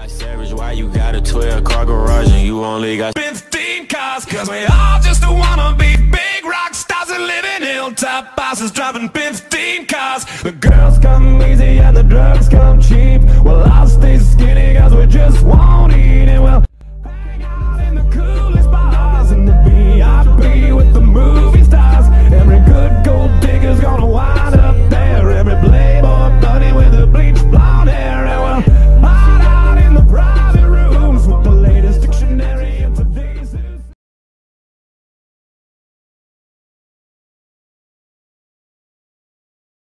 Why savage, why you got a 12-car garage and you only got 15 cars? Cause we all just wanna be big rock stars and live in hilltop houses driving 15 cars. The girls come easy and the drugs come cheap. Well, I'll stay skinny cause we just won't